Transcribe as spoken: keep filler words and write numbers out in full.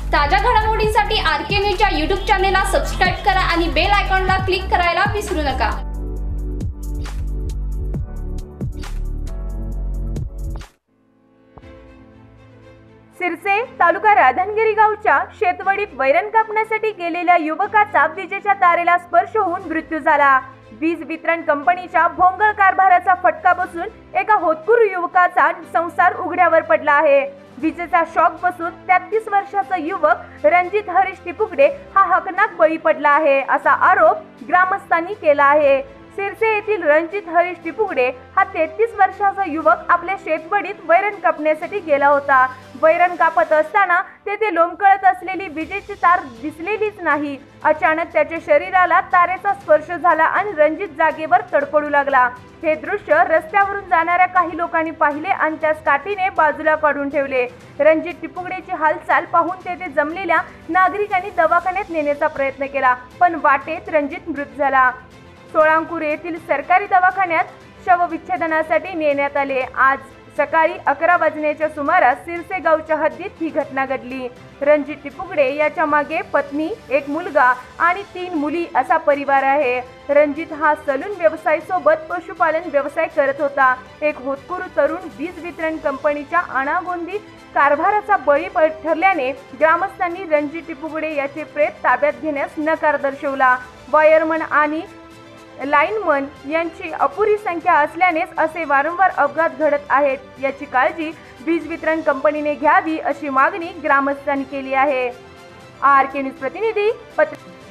ताज्या घडामोडींसाठी आर के न्यूजच्या यूट्यूब चॅनेलला सबस्क्राइब करा आणि बेल आयकॉनला क्लिक करायला विसरू नका। सिरसे तालुका राधानगिरी गावच्या शेतवडीत वैरण कापण्यासाठी गेलेल्या युवकाचा विजेच्या तारेला स्पर्श होऊन मृत्यू झाला। वीज वितरण कंपनीच्या भोंगळ कारभाराचा फटका बसून एका होतकरू युवकाचा संसार उघड्यावर पडला आहे। विजेचा शॉक बसून तेहतीस वर्षाचा युवक रणजित हरीश टिपुगडे हा हकनाक बळी पडला आहे, असा आरोप ग्रामस्थांनी केला आहे। सिरसे येथील रणजित हरीश टिपुगडे हा तेहतीस वर्षाचा युवक आपल्या शेतवडीत वैरण कापण्यासाठी गेला होता। वैरण कापत असताना तेथे लोंबकळत असलेली विजेची तार दिसलेलीच नाही। अचानक त्याच्या शरीराला तारेचा स्पर्श झाला आणि रणजित जागेवर तडफडू लागला। हे दृश्य रस्त्यावरून जाणाऱ्या काही लोकांनी पाहिले आणि त्यास काठीने बाजूला काढून ठेवले। रणजित टिपुगडेची हालचाल पाहून तेथे जमलेल्या नागरिकांनी दवाखान्यात नेण्याचा प्रयत्न केला, पण वाटेत रणजित मृत झाला। सोळांकुर येथील सरकारी दवाखान्यात शवविच्छेदनासाठी नेण्यात आले। आज सकाळी अकरा वाजण्याच्या सुमारास सिरसे गावच्या हद्दीत ही घटना घडली। रणजित टिपुगडे याच्या मागे पत्नी, एक मुलगा आणि तीन मुली असा परिवार आहे। रणजित हा सलून व्यवसाय सोबत पशुपालन व्यवसाय करत होता। एक होतकरू तरुण वीज वितरण कंपनीच्या अनागोंदी कारभाराचा बळी ठरल्याने ग्रामस्थांनी रणजित टिपुगडे याचे प्रेत ताब्यात घेण्यास नकार दर्शवला। वायरमन आणि लाईनमन यांची अपुरी संख्या असल्यानेच असे वारंवार अपघात घडत आहेत, याची काळजी वीज वितरण कंपनीने घ्यावी अशी मागणी ग्रामस्थांनी केली आहे। आर के न्यूज प्रतिनिधी पत्र